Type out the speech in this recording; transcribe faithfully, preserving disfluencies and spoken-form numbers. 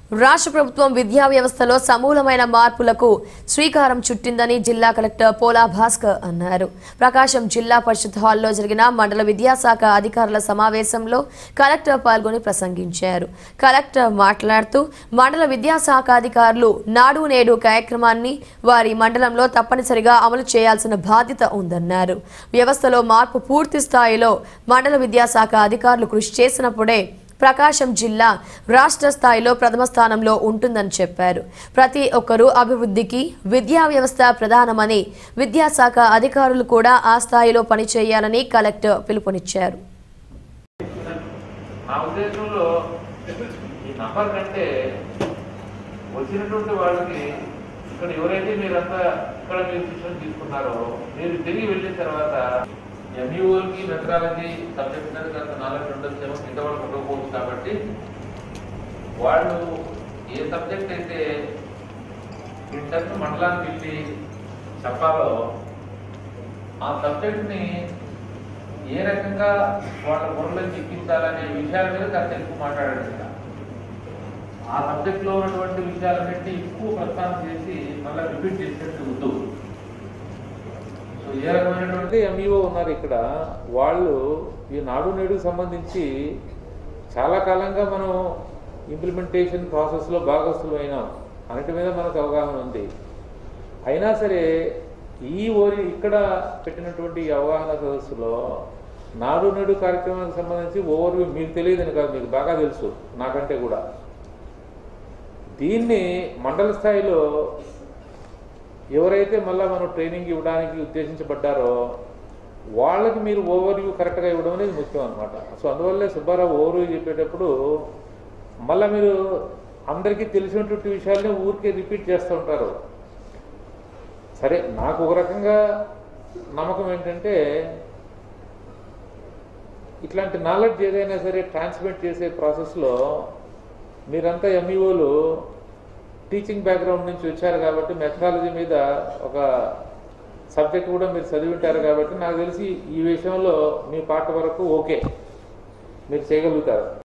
రాష్ట్ర ప్రభుత్వం విద్యా వ్యవస్థలో సమూలమైన మార్పులకు శ్రీకారం చుట్టిందని జిల్లా కలెక్టర్ పోలా భాస్కర్ అన్నారు. ప్రకాశం జిల్లా పరిషత్ హాల్లో జరిగిన మండల విద్యాశాఖ అధికారుల సమావేశంలో కలెక్టర్ పాల్గొని ప్రసంగించారు. కలెక్టర్ మాట్లాడుతూ మండల విద్యాశాఖ అధికారులు నాడు నేడు కార్యక్రమాన్ని వారి మండలంలో తప్పనిసరిగా అమలు చేయాల్సిన బాధ్యత ఉందన్నారు. వ్యవస్థలో మార్పు పూర్తి స్థాయిలో మండల విద్యాశాఖ అధికారులు కృషి చేసినప్పుడే ప్రకాశం జిల్లా రాష్ట్ర స్థాయిలో ప్రథమ స్థానంలో ఉంటుందని చెప్పారు. ప్రతి ఒక్కరూ అభివృద్ధికి విద్యా వ్యవస్థ ప్రధానమని విద్యాశాఖ అధికారులు కూడా ఆ స్థాయిలో పనిచేయాలని కలెక్టర్ పిలుపునిచ్చారు. నా ఉద్దేశంలో ఈ నంబర్ కంటే వచ్చినటువంటి వాళ్ళకి ఇక్కడ ఎవరైతే మీరంతా ఇక్కడ మీరు శిక్షణ తీసుకున్నారో మీరు తిరిగి వెళ్ళిన తర్వాత ఎంఈఓకి మెథడాలజీ సబ్జెక్ట్ మీద కొంత నాలెడ్జ్ ఉండొచ్చేమో ఇంతవరకు ఉండకపోవచ్చు. కాబట్టి వాళ్ళు ఏ సబ్జెక్ట్ అయితే ఇంటర్ మండలానికి వెళ్ళి చెప్పాలో ఆ సబ్జెక్ట్ని ఏ రకంగా వాళ్ళ బుర్రలో చిక్కించాలనే విషయాల మీద కాస్త ఎక్కువ మాట్లాడాడు. ఆ సబ్జెక్ట్లో ఉన్నటువంటి విషయాలన్నింటినీ ఎక్కువ ప్రస్తావన చేసి మళ్ళీ రిపీట్ చేసినట్టు వద్దు. సో ఏ రకమైనటువంటి ఎంఈఓ ఉన్నారు ఇక్కడ, వాళ్ళు ఈ నాడు నేడుకు సంబంధించి చాలా కాలంగా మనం ఇంప్లిమెంటేషన్ ప్రాసెస్లో భాగస్తులు అయినాం, అన్నిటి మీద మనకు అవగాహన ఉంది. అయినా సరే ఈ ఓరి ఇక్కడ పెట్టినటువంటి అవగాహన సదస్సులో నాడు నేడు కార్యక్రమానికి సంబంధించి ఓవర్వ్యూ మీకు తెలియదని కాదు, మీకు బాగా తెలుసు నాకంటే కూడా. దీన్ని మండల స్థాయిలో ఎవరైతే మళ్ళీ మనం ట్రైనింగ్ ఇవ్వడానికి ఉద్దేశించబడ్డారో వాళ్ళకి మీరు ఓవర్వ్యూ కరెక్ట్గా ఇవ్వడం అనేది ముఖ్యం అనమాట. సో అందువల్లే సుబ్బారావు ఓవర్వ్యూ చెప్పేటప్పుడు మళ్ళీ మీరు అందరికీ తెలిసినటువంటి విషయాల్ని ఊరికే రిపీట్ చేస్తూ ఉంటారు. సరే, నాకు ఒక రకంగా నమ్మకం ఏంటంటే ఇట్లాంటి నాలెడ్జ్ ఏదైనా సరే ట్రాన్స్మిట్ చేసే ప్రాసెస్లో మీరంతా ఎంఈఓలు టీచింగ్ బ్యాక్గ్రౌండ్ నుంచి వచ్చారు కాబట్టి మెథడాలజీ మీద ఒక సబ్జెక్ట్ కూడా మీరు చదివి ఉంటారు కాబట్టి నాకు తెలిసి ఈ విషయంలో మీ పార్ట్ వరకు ఓకే, మీరు చేయగలుగుతారు.